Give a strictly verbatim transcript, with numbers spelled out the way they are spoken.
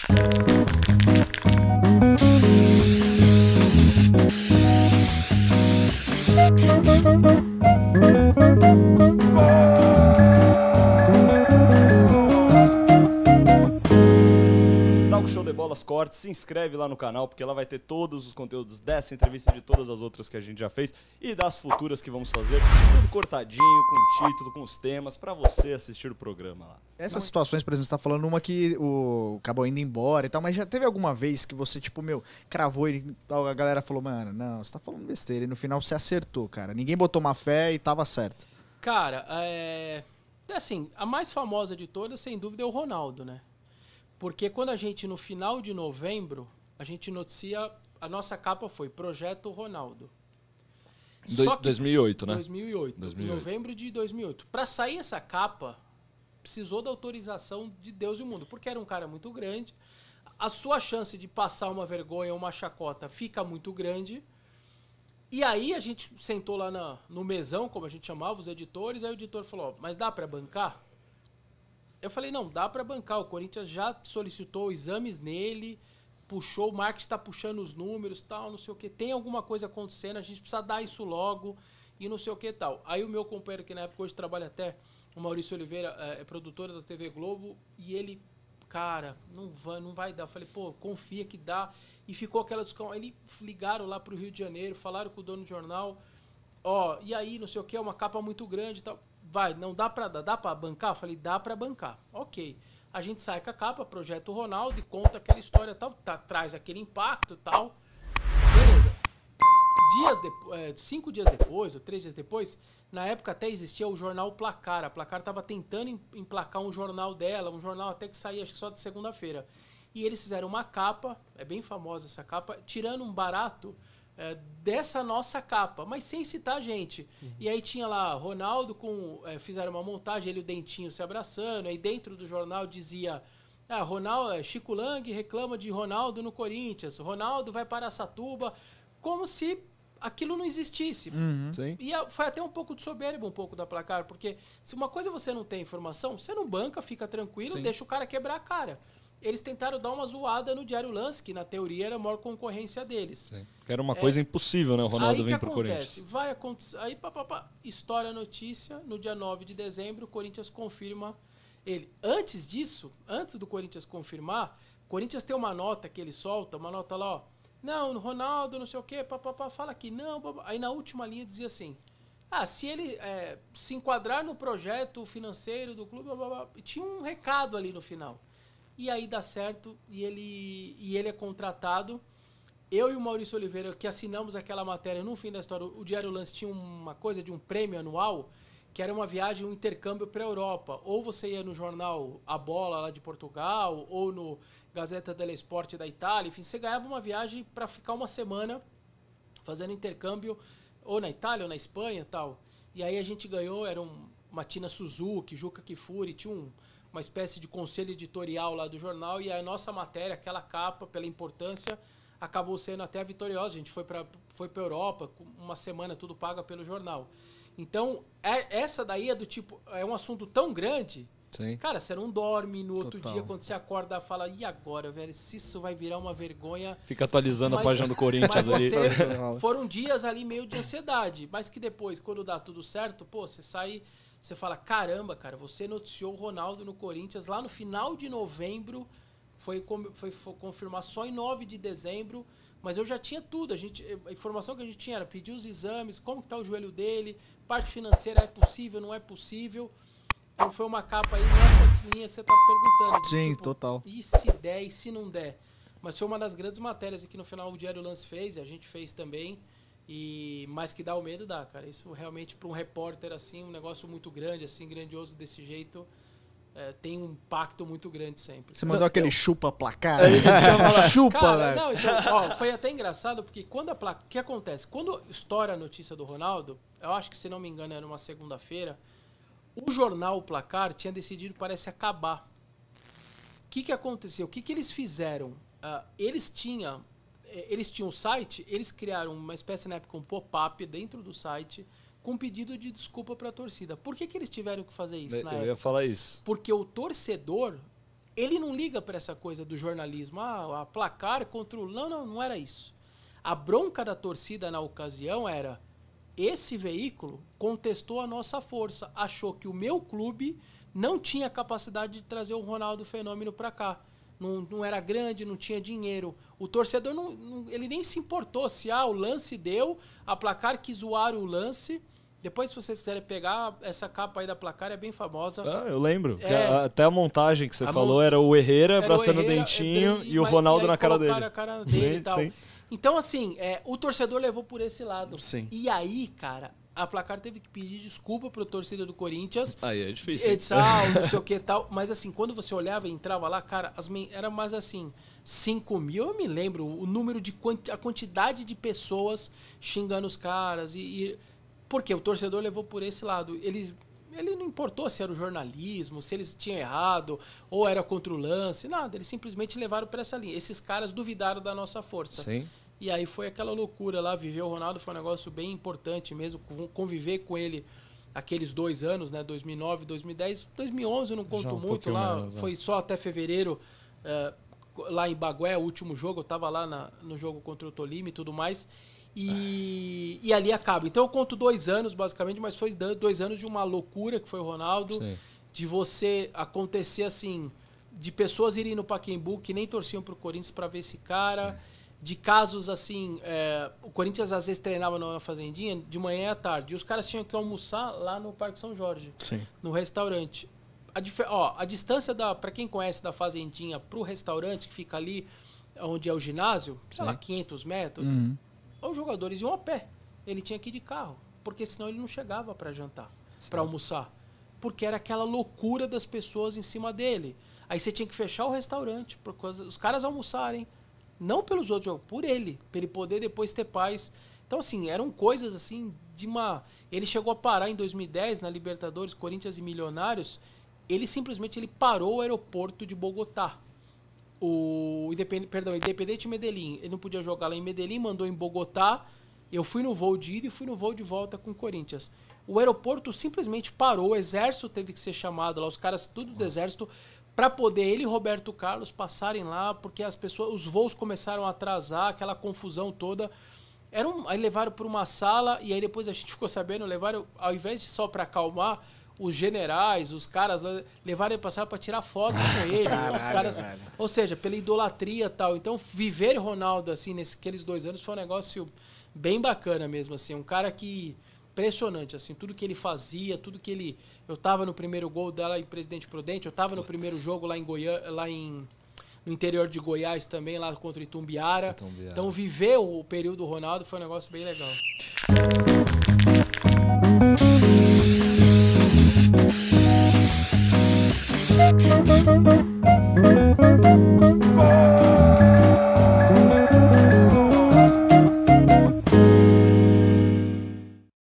Cortes, se inscreve lá no canal, porque lá vai ter todos os conteúdos dessa entrevista e de todas as outras que a gente já fez e das futuras que vamos fazer, tudo cortadinho, com título, com os temas, pra você assistir o programa lá. Essas situações, por exemplo, você tá falando uma que o acabou indo embora e tal, mas já teve alguma vez que você, tipo, meu, cravou e a galera falou, mano, não, você tá falando besteira, e no final você acertou, cara. Ninguém botou uma fé e tava certo. Cara, é... assim, a mais famosa de todas, sem dúvida, é o Ronaldo, né? Porque quando a gente, no final de novembro, a gente noticia, a nossa capa foi Projeto Ronaldo. Do, Só que, dois mil e oito, né? dois mil e oito, dois mil e oito. Novembro de dois mil e oito. Para sair essa capa, precisou da autorização de Deus e o mundo, porque era um cara muito grande. A sua chance de passar uma vergonha ou uma chacota fica muito grande. E aí a gente sentou lá na, no mesão, como a gente chamava, os editores, aí o editor falou, mas dá para bancar? Eu falei, não, dá para bancar. O Corinthians já solicitou exames nele, puxou, o Marcos está puxando os números, tal, não sei o que. Tem alguma coisa acontecendo, a gente precisa dar isso logo e não sei o que tal. Aí o meu companheiro, que na época hoje trabalha até, o Maurício Oliveira, é, é produtor da T V Globo, e ele, cara, não vai, não vai dar. Eu falei, pô, confia que dá. E ficou aquela discussão. Eles ligaram lá pro Rio de Janeiro, falaram com o dono do jornal, ó, e aí, não sei o que, é uma capa muito grande e tal. Vai, não dá pra, dá pra bancar? Eu falei, dá pra bancar. Ok. A gente sai com a capa, Projeto Ronaldo, e conta aquela história tal, tá, traz aquele impacto e tal. Beleza. Dias depois, é, cinco dias depois, ou três dias depois, na época até existia o jornal Placar. A Placar tava tentando emplacar um jornal dela, um jornal até que saía, acho que só de segunda-feira. E eles fizeram uma capa, é bem famosa essa capa, tirando um barato É, dessa nossa capa, mas sem citar a gente. Uhum. E aí tinha lá Ronaldo com... É, fizeram uma montagem, ele e o Dentinho se abraçando, aí dentro do jornal dizia ah, Ronaldo, Chico Lang reclama de Ronaldo no Corinthians, Ronaldo vai para Araçatuba, como se aquilo não existisse. Uhum. E foi até um pouco de soberba um pouco da Placar, porque se uma coisa você não tem informação, você não banca, fica tranquilo, Sim. deixa o cara quebrar a cara. Eles tentaram dar uma zoada no Diário Lance, que na teoria era a maior concorrência deles. Sim. Que era uma é, coisa impossível, né? O Ronaldo vir pro acontece? Corinthians. Vai acontecer. Aí, pá, pá, pá, estoura a notícia, no dia nove de dezembro, o Corinthians confirma ele. Antes disso, antes do Corinthians confirmar, o Corinthians tem uma nota que ele solta, uma nota lá, ó. Não, o Ronaldo, não sei o quê, pá, pá, pá, fala aqui, não. Pá, pá. Aí na última linha dizia assim, ah, se ele é, se enquadrar no projeto financeiro do clube, blá, blá, blá. Tinha um recado ali no final. E aí dá certo e ele, e ele é contratado. Eu e o Maurício Oliveira, que assinamos aquela matéria no fim da história, o Diário Lance tinha uma coisa de um prêmio anual, que era uma viagem, um intercâmbio para a Europa. Ou você ia no jornal A Bola, lá de Portugal, ou no Gazeta dello Sport da Itália. Enfim, você ganhava uma viagem para ficar uma semana fazendo intercâmbio, ou na Itália, ou na Espanha e tal. E aí a gente ganhou, era um, uma Tina Suzuki, Juca Kifuri, tinha um... uma espécie de conselho editorial lá do jornal, e a nossa matéria, aquela capa, pela importância, acabou sendo até vitoriosa. A gente foi para foi para Europa, uma semana tudo paga pelo jornal. Então, é, essa daí é do tipo, é um assunto tão grande, Sim. cara, você não dorme, no outro Total. dia, quando você acorda, fala, e agora, velho, se isso vai virar uma vergonha... Fica atualizando mas, a página do Corinthians mas ali. Você, foram dias ali meio de ansiedade, mas que depois, quando dá tudo certo, pô, você sai... Você fala, caramba, cara, você noticiou o Ronaldo no Corinthians lá no final de novembro, foi, foi, foi confirmar só em nove de dezembro, mas eu já tinha tudo. A, gente, a informação que a gente tinha era pedir os exames, como que tá o joelho dele, parte financeira é possível, não é possível. Então foi uma capa aí nessa linha que você tá perguntando. De, Sim, tipo, total. E se der, e se não der? Mas foi uma das grandes matérias que no final o Diário Lance fez, e a gente fez também. E mais que dá o medo, dá, cara. Isso realmente para um repórter assim, um negócio muito grande, assim, grandioso desse jeito, é, tem um impacto muito grande sempre. Você mandou aquele chupa placar? É isso que eu ia falar. Chupa, cara, velho. não, então, ó, foi até engraçado porque quando a placa, o que acontece? Quando estoura a notícia do Ronaldo, eu acho que se não me engano era uma segunda-feira, o jornal Placar tinha decidido, parece, acabar. O que que aconteceu? O que que eles fizeram? Uh, eles tinham Eles tinham um site, eles criaram uma espécie, na época, um pop-up dentro do site com pedido de desculpa para a torcida. Por que que eles tiveram que fazer isso Eu na ia época? falar isso. Porque o torcedor, ele não liga para essa coisa do jornalismo. Ah, a placar contra o... Não, não, não era isso. A bronca da torcida na ocasião era... Esse veículo contestou a nossa força. Achou que o meu clube não tinha capacidade de trazer o Ronaldo Fenômeno para cá. Não, não era grande, não tinha dinheiro. O torcedor, não, não, ele nem se importou se ah, o lance deu, a placar quis zoar o lance... Depois, se vocês quiserem pegar, essa capa aí da placar é bem famosa. Ah, eu lembro. É, a, até a montagem que você falou mon... era o Herrera era abraçando o, Herrera, Dentinho é, e o Ronaldo e na cara dele. A cara dele sim, e tal. Sim. Então, assim, é, o torcedor levou por esse lado. Sim. E aí, cara, a placar teve que pedir desculpa pro torcedor do Corinthians. Aí é difícil. Edição, não sei o que e tal. Mas, assim, quando você olhava e entrava lá, cara, as men... era mais assim... cinco mil, eu me lembro o número de... Quanti... a quantidade de pessoas xingando os caras e... e... Porque o torcedor levou por esse lado. Ele, ele não importou se era o jornalismo, se eles tinham errado, ou era contra o lance, nada. Eles simplesmente levaram para essa linha. Esses caras duvidaram da nossa força. Sim. E aí foi aquela loucura lá. Viver o Ronaldo foi um negócio bem importante mesmo. Conviver com ele aqueles dois anos, né? dois mil e nove, dois mil e dez. dois mil e onze eu não conto um muito lá. Menos, foi só até fevereiro, uh, lá em Bagué, o último jogo. Eu estava lá na, no jogo contra o Tolima e tudo mais. E, e ali acaba. Então eu conto dois anos, basicamente, mas foi dois anos de uma loucura que foi o Ronaldo. Sim. De você acontecer assim, de pessoas irem no Pacaembu que nem torciam pro Corinthians para ver esse cara. Sim. De casos assim, é, o Corinthians às vezes treinava na Fazendinha de manhã e à tarde. E os caras tinham que almoçar lá no Parque São Jorge, Sim. no restaurante. A, ó, a distância, da, para quem conhece da Fazendinha pro restaurante, que fica ali onde é o ginásio, sei Sim. lá, quinhentos metros, uhum. os jogadores iam a pé. Ele tinha que ir de carro, porque senão ele não chegava para jantar, para almoçar. Porque era aquela loucura das pessoas em cima dele. Aí você tinha que fechar o restaurante, por causa, os caras almoçarem. Não pelos outros jogos, por ele. Para ele poder depois ter paz. Então, assim, eram coisas assim de uma... Ele chegou a parar em dois mil e dez, na Libertadores, Corinthians e Milionários. Ele simplesmente ele parou o aeroporto de Bogotá. O Independente, perdão, Independente Medellín. Ele não podia jogar lá em Medellín, mandou em Bogotá. Eu fui no voo de ida e fui no voo de volta com o Corinthians. O aeroporto simplesmente parou, o exército teve que ser chamado lá, os caras tudo do exército, para poder ele e Roberto Carlos passarem lá, porque as pessoas, os voos começaram a atrasar, aquela confusão toda. Era um, aí levaram para uma sala e aí depois a gente ficou sabendo, levaram, ao invés de só para acalmar, os generais, os caras, levaram ele passar para tirar foto com ele. Caralho, os caras, velho. ou seja, pela idolatria e tal. Então, viver Ronaldo assim, nesses dois anos foi um negócio bem bacana mesmo, assim. Um cara que... Impressionante, assim, tudo que ele fazia, tudo que ele... Eu tava no primeiro gol dela em Presidente Prudente, eu tava no primeiro jogo lá em Goiânia, lá em... no interior de Goiás também, lá contra o Itumbiara. Itumbiara. Então, viver o período Ronaldo foi um negócio bem legal.